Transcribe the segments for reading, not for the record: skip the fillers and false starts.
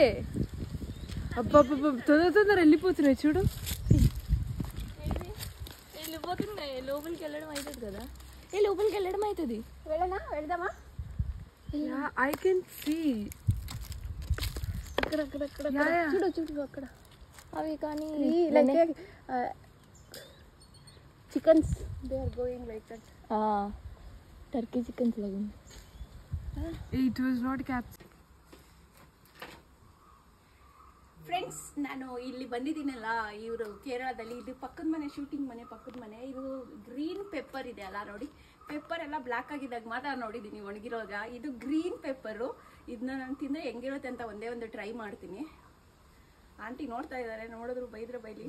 అబ్బబ్బబ్బ తొందర వెళ్ళిపోతున్నాయి చూడు. వెళ్ళిపోతున్నాయి. లోపలికి వెళ్ళడం అవుతుంది కదా. లోపలికి వెళ్ళడం అవుతుంది. వెళ్దామా? ఐ కెన్ సీ అక్కడ చూడు అక్కడ అవి కానీ chickens they are going like that. Turkey chickens ಲಗನ್ it was not capture. Friends, ನಾನು ಇಲ್ಲಿ ಬಂದಿದ್ದೀನಲ್ಲ, ಇವರು ಕೇರಳದಲ್ಲಿ, ಇದು ಪಕ್ಕದ ಮನೆ, ಶೂಟಿಂಗ್ ಮನೆ ಪಕ್ಕದ ಮನೆ. ಇದು ಗ್ರೀನ್ ಪೆಪ್ಪರ್ ಇದೆ ಅಲ್ಲ ನೋಡಿ, ಪೆಪ್ಪರ್ ಎಲ್ಲ ಬ್ಲ್ಯಾಕ್ ಆಗಿದ್ದಾಗ ಮಾತ್ರ ನೋಡಿದ್ದೀನಿ ಒಣಗಿರೋವಾಗ. ಇದು ಗ್ರೀನ್ ಪೆಪ್ಪರು. ಇದನ್ನ ನಾನು ತಿಂದರೆ ಹೆಂಗಿರುತ್ತೆ ಅಂತ ಒಂದೇ ಒಂದು ಟ್ರೈ ಮಾಡ್ತೀನಿ. ಆಂಟಿ ನೋಡ್ತಾ ಇದ್ದಾರೆ, ನೋಡಿದ್ರು ಬೈದ್ರೆ ಬೈಲಿ.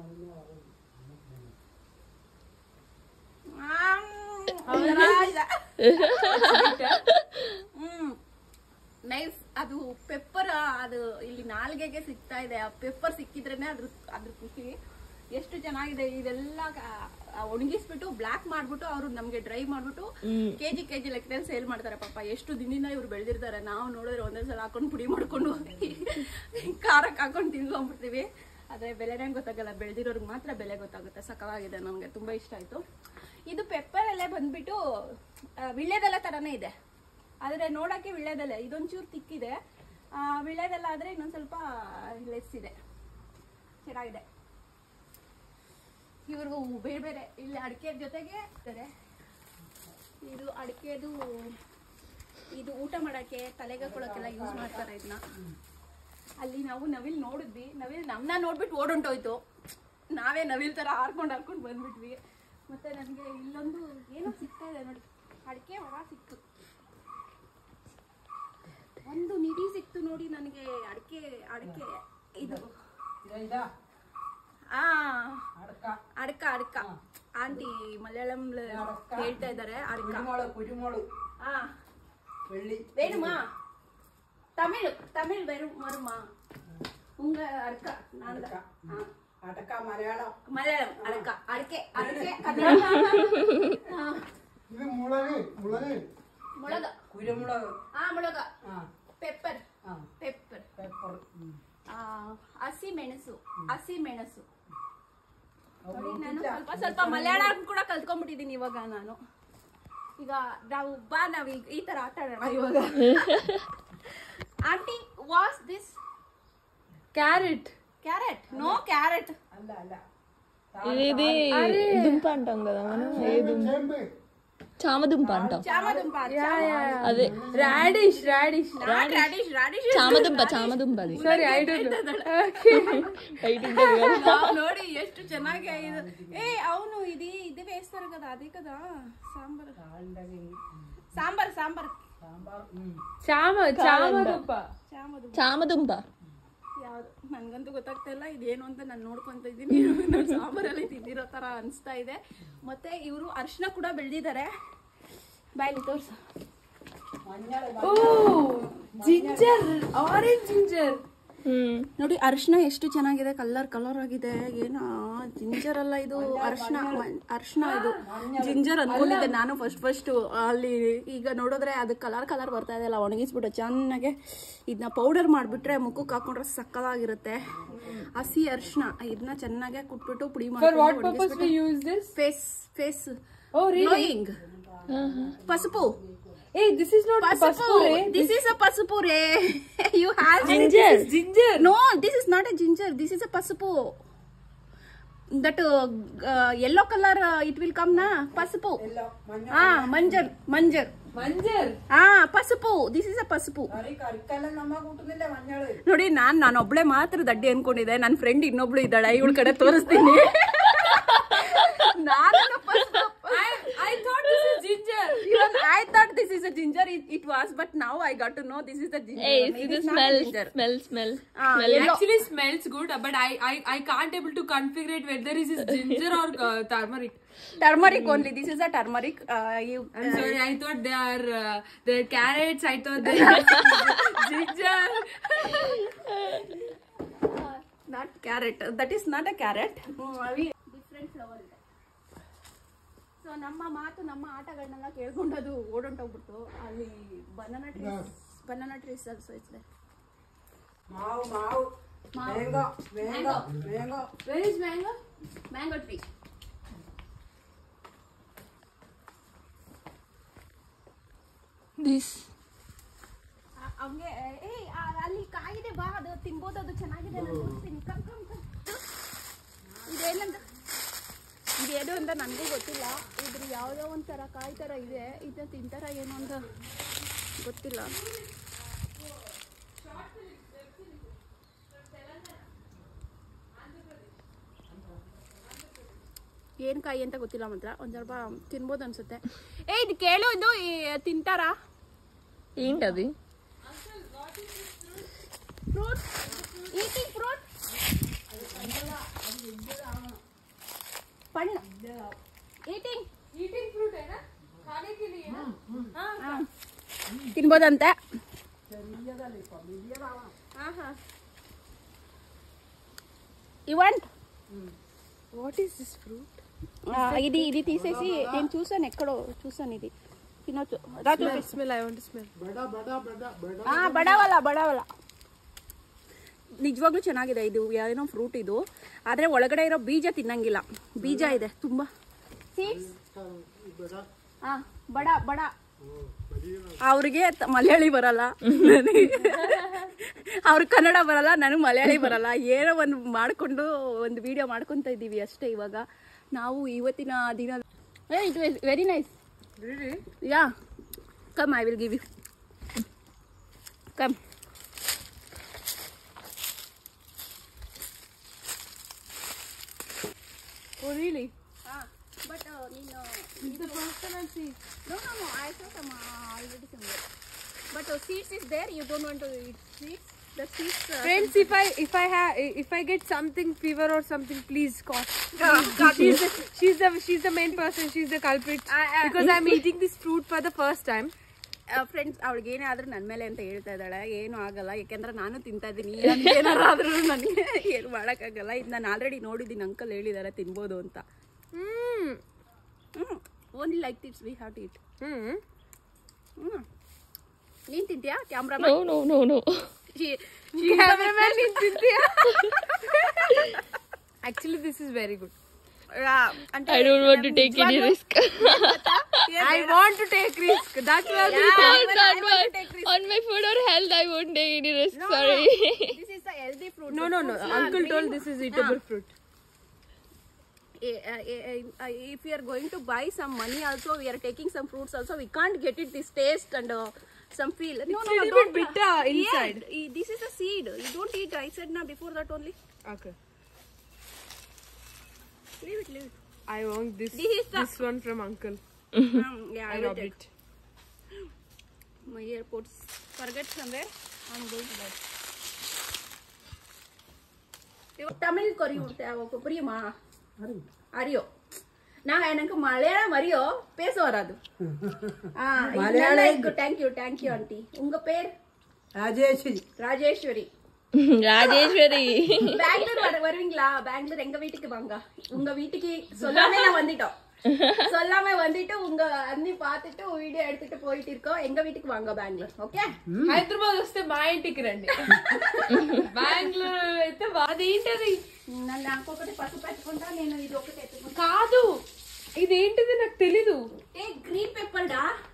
ನೈಸ್. ಅದು ಪೆಪ್ಪರ್, ಅದು ಇಲ್ಲಿ ನಾಲ್ಗೆಗೆ ಸಿಗ್ತಾ ಇದೆ. ಆ ಪೆಪ್ಪರ್ ಸಿಕ್ಕಿದ್ರೇನೆ ಅದ್ರ ಖುಷಿ. ಎಷ್ಟು ಚೆನ್ನಾಗಿದೆ. ಇದೆಲ್ಲ ಒಣಗಿಸ್ಬಿಟ್ಟು ಬ್ಲಾಕ್ ಮಾಡ್ಬಿಟ್ಟು ಅವರು ನಮ್ಗೆ ಡ್ರೈ ಮಾಡ್ಬಿಟ್ಟು ಕೆಜಿ ಲೆಕ್ಕದಲ್ಲಿ ಸೇಲ್ ಮಾಡ್ತಾರೆ. ಪಾಪ ಎಷ್ಟು ದಿನದಿಂದ ಇವ್ರು ಬೆಳೆದಿರ್ತಾರೆ. ನಾವು ನೋಡಿದ್ರೆ ಒಂದೇ ಸಲ ಹಾಕೊಂಡು ಪುಡಿ ಮಾಡ್ಕೊಂಡು ಖಾರಕ್ಕೆ ಹಾಕೊಂಡು ತಿನ್ಕೊಂಡ್ಬಿಡ್ತೀವಿ. ಆದ್ರೆ ಬೆಲೆನೇ ಗೊತ್ತಾಗಲ್ಲ, ಬೆಳೆದಿರೋರ್ಗೆ ಮಾತ್ರ ಬೆಲೆ ಗೊತ್ತಾಗುತ್ತೆ. ಸಕ್ಕವಾಗಿದೆ, ನಮ್ಗೆ ತುಂಬಾ ಇಷ್ಟ ಆಯ್ತು. ಇದು ಪೆಪ್ಪರ್ ಎಲೆ ಬಂದ್ಬಿಟ್ಟು ವಿಳ್ಯದೆಲೆ ತರನೇ ಇದೆ, ಆದ್ರೆ ನೋಡಕ್ಕೆ ವಿಳ್ಯದೆಲೆ ಇದೊಂಚೂರು ತಿಕ್ಕಿದೆ. ವಿಳ್ಯದೆಲೆ ಆದ್ರೆ ಇನ್ನೊಂದ್ ಸ್ವಲ್ಪ ಲೆಸ್ ಇದೆ. ಚೆನ್ನಾಗಿದೆ. ಇವ್ರಿಗೂ ಬೇರೆ ಬೇರೆ ಇಲ್ಲಿ ಅಡಿಕೆ ಜೊತೆಗೆ ಇದು ಅಡಿಕೆದು, ಇದು ಊಟ ಮಾಡಕ್ಕೆ ತಲೆಗೆ ಹಾಕೊಳ್ಳೋಕೆಲ್ಲ ಯೂಸ್ ಮಾಡ್ತಾರೆ ಇದನ್ನ. ಅಲ್ಲಿ ನಾವು ನವಿಲ್ ನೋಡಿದ್ವಿ. ನವಿಲ್ ನಮ್ಮನ್ನ ನೋಡ್ಬಿಟ್ಟು ಓಡೊಂಟೋಯ್ತು. ನಾವೇ ನವಿಲ್ ತರ ಹಾರ್ಕೊಂಡು ಬಂದ್ಬಿಟ್ವಿ. ಮತ್ತೆ ನನಗೆ ಇಲ್ಲೊಂದು ಏನೋ ಸಿಗ್ತಾ ಇದೆ ನೋಡಿ, ಅಡಿಕೆ ಮರ ಸಿಕ್ತು, ಒಂದು ನಿಧಿ ಸಿಕ್ತು ನೋಡಿ ನನಗೆ. ಅಡಿಕೆ ಇದು ಅಡ್ಕ ಆಂಟಿ ಮಲಯಾಳಂ ಹೇಳ್ತಾ ಇದ್ದಾರೆ. ಅಡ್ಕ வேணுமா? தமிழ் வருமா? உங்க அடக்கா அடக்கா மலையாளம் அடக்கா அடக்கே இது முளகு குருமுளகு முளகு பெப்பர் ಹಸಿ ಮೆಣಸು ನೋಡಿ. ನಾನು ಸ್ವಲ್ಪ ಮಲಯಾಳ ಕೂಡ ಕಲ್ತ್ಕೊಂಡ್ಬಿಟ್ಟಿದ್ದೀನಿ ಇವಾಗ. ನಾವು ಈ ತರ ಆಟ ಆಡೋಣ ಇವಾಗ. Aunty, was this carrot? No carrot ఇది దుంప అంటాం కదా మనం. ఏ దుంప? చామదుంప అంటాం. అదే రాడిష్ చామదుంప అది. Sorry, I don't know. ನೋಡಿ ಎಷ್ಟು ಚೆನ್ನಾಗಿ. అవును, ఇది వేస్తారు కదా, అదే కదా సాంబార్ చామదుంప. ಯಾವ್ದು ನನ್ಗಂತೂ ಗೊತ್ತಾಗ್ತಾ ಇಲ್ಲ ಇದೇನು ಅಂತ. ನಾನು ನೋಡ್ಕೊಂತ ಇದ್ದೀನಿ. ಸಾಂಬಾರಲ್ಲಿ ತಿಂದಿರೋ ತರ ಅನಿಸ್ತಾ ಇದೆ. ಮತ್ತೆ ಇವರು ಅರಿಶಿನ ಕೂಡ ಬೆಳೆದಿದ್ದಾರೆ. ಬಾಯಲ್ಲಿ ತೋರ್ಸು. ಜಿಂಜರ್, ಆರೆಂಜ್ ಜಿಂಜರ್ ನೋಡಿ. ಅರಿಶಿನ ಎಷ್ಟು ಚೆನ್ನಾಗಿದೆ, ಕಲರ್ ಆಗಿದೆ. ಏನ ಜಿಂಜರ್ ಅಲ್ಲ ಇದು, ಅರಿಶಿನ ಇದು. ಜಿಂಜರ್ ಅನ್ಕೊಂಡಿದ್ದೆ ನಾನು ಫಸ್ಟ್ ಅಲ್ಲಿ. ಈಗ ನೋಡಿದ್ರೆ ಅದು ಕಲರ್ ಬರ್ತಾ ಇದೆ ಅಲ್ಲ, ಒಣಗಿಸ್ಬಿಟ್ಟು ಚೆನ್ನಾಗೆ ಇದನ್ನ ಪೌಡರ್ ಮಾಡ್ಬಿಟ್ರೆ ಮುಖಕ್ಕೆ ಹಾಕೊಂಡ್ರೆ ಸಕ್ಕದಾಗಿರುತ್ತೆ. ಹಸಿ ಅರಿಶಿನ ಇದನ್ನ ಚೆನ್ನಾಗಿ ಕುಟ್ಬಿಟ್ಟು ಪುಡಿ ಮಾಡಿ ಫೇಸ್ ಗ್ಲೋಯಿಂಗ್. ಪಸುಪು. Hey, this is not pasupu. This is a pasupu re. You have ginger. Ginger. No, this is not a ginger. This is a pasupu. That yellow color it will come na. Pasupu. Manjar. ಪಸುಪು. This is a ಪಸುಪು. ನೋಡಿ, ನಾನು ಒಬ್ಳೆ ಮಾತ್ರ ದಡ್ಡಿ ಅನ್ಕೊಂಡಿದ್ದೆ. ನನ್ನ friend ಇನ್ನೊಬ್ಳು ಇದ್ದಾಳೆ, ಇವಳ ಕಡೆ ತೋರಿಸ್ತೀನಿ. I thought this is ginger. Even I thought this is a ginger. It was, but now I got to know this is a ginger. Hey, it smell. Actually smells good, but I can't able to configure it whether this is ginger or turmeric. Turmeric only. This is a turmeric. I'm sorry. I thought they're carrots. I thought they are ginger. Not carrot. That is not a carrot. Different flower. So ನಮ್ಮ ಆಟಗಳನ್ನೆಲ್ಲ ಕೇಳ್ಕೊಂಡದು ಓಡೊಂಟೋಗ್ಬಿಟ್ಟು ಅಲ್ಲಿ banana trees also it's Where is mango? Mango tree. This. ಹಂಗೆ ಅಲ್ಲಿ ಕಾಯಿದೆ ಬಾ, ಅದು ತಿನ್ಬೋದು, ಅದು ಚೆನ್ನಾಗಿದೆ, ನಾನು ತೋರಿಸ್ತೀನಿ. ಕಮ್ ಇದೇನಂತ ಇದೇನು ಅಂತ ನನಗೂ ಗೊತ್ತಿಲ್ಲ. ಇದ್ರ ಯಾವುದೋ ಒಂಥರ ಕಾಯಿ ಥರ ಇದೆ, ಇದನ್ನ ತಿಂತಾರ ಏನು ಅಂತ ಗೊತ್ತಿಲ್ಲ. ಏನು ಕಾಯಿ ಅಂತ ಗೊತ್ತಿಲ್ಲ ಮಾತ್ರ. ಒಂದು ಸ್ವಲ್ಪ ತಿನ್ಬೋದು ಅನ್ಸುತ್ತೆ. ಇದು ಕೇಳು, ಇದು ತಿಂತಾರಾ? ఏంటది? Fruit, eating fruit. पढ़ना. Eating fruit है ना, खाने के लिए ना. हाँ. ತಿನ್ಬೋದಂತೆ. You want? What is this fruit? ఇది తీసేసి నేను చూసాను, ఎక్కడో చూసాను. ఇది తినొచ్చు. రాజు smell. I want to smell. ಬಡವಲ್ಲ ನಿಜವಾಗ್ಲೂ ಚೆನ್ನಾಗಿದೆ. ಇದು ಏನೋ ಫ್ರೂಟ್ ಇದು, ಆದ್ರೆ ಒಳಗಡೆ ಇರೋ ಬೀಜ ತಿನ್ನಂಗಿಲ್ಲ. ಬೀಜ ಇದೆ ತುಂಬಾ. ಸೀಡ್ಸ್. ಬಡ ಅವ್ರಿಗೆ ಮಲಯಾಳಿ ಬರಲ್ಲ, ಅವ್ರಿಗೆ ಕನ್ನಡ ಬರಲ್ಲ, ನನಗೆ ಮಲಯಾಳಿ ಬರಲ್ಲ. ಏನೋ ಒಂದು ಮಾಡ್ಕೊಂಡು ಒಂದು ವಿಡಿಯೋ ಮಾಡ್ಕೊಂತ ಇದ್ದೀವಿ ಅಷ್ಟೇ. ಇವಾಗ ನಾವು ಇವತ್ತಿನ ದಿನ it was very nice. Really? Yeah. Come, I will give you. Come. Oh really? But It's the first time I see. No. I saw some already somewhere. But seeds is there. You don't want to eat seeds. The seeds. Friends, if I get something, fever or something, please call. She's the main person. She's the culprit. Because I'm eating this fruit for the first time. Friends, ಅವಳಿಗೆ ಏನೇ ಆದ್ರೂ ನನ್ನ ಮೇಲೆ ಅಂತ ಹೇಳ್ತಾ ಇದ್ದಾಳೆ. ಏನು ಆಗಲ್ಲ, ಯಾಕೆಂದ್ರೆ ನಾನು ತಿಂತಾ ಇದ್ದೀನಿ. ಏನಾರು ಆದ್ರೂ ನನಗೆ ಏನು ಮಾಡೋಕ್ಕಾಗಲ್ಲ. ಇದು ನಾನು ಆಲ್ರೆಡಿ ನೋಡಿದ್ದೀನಿ, ಅಂಕಲ್ ಹೇಳಿದ್ದಾರೆ ತಿನ್ಬೋದು ಅಂತ. Only like this we have to eat. ನೀನ್ ತಿಂತೀಯಾ? ಕ್ಯಾಮ್ರಾಮನ್. No. Cameraman, ನೀನ್ ತಿಂತೀಯಾ? Actually, this is very good. I don't want to take any risk. I want to take risk. That's why On my food or health, I won't take any risk. Sorry. This is the healthy fruit. No. Uncle told this is eatable fruit. If we are going to buy some money also, we are taking some fruits also. We can't get it this taste and some feel. No, little bit bitter inside. Yes, this is a seed. You don't eat. I said na before that only. Okay. Leave it. I want this one from uncle. Yeah, I robbed it. My airports. Forget somewhere. I'm going to buy. Tamil புரியுமா? அறியோ. நான் எனக்கு மலையாளம் அறியோ, பேச வராது. Malayalam. Thank you aunty. உங்க பேர்? ராஜேஸ்வரி. பெங்களூர் வருவீங்களா? பெங்களூர் எங்க வீட்டுக்கு வாங்க. உங்க வீட்டுக்கு சொல்லாம நான் வந்துட்டோம். சொல்லாம வந்துட்டு உங்க அண்ணி பார்த்துட்டு வீடியோ எடுத்துட்டு போயிட்டு இருக்கோம். எங்க வீட்டுக்கு வாங்க பெங்களூர். ఓకే? హైదరాబాద్ వస్తే మా ఇంటికి రండి. బెంగళూరు అయితే అదేంటది? నాకు ఒకటి పట్టు పెట్టుకుంటా, నేను ఇది ఒకటి ఎత్తుకుంటా. కాదు, ఇదేంటిది నాకు తెలీదు. గ్రీన్ పెప్పర్ డా.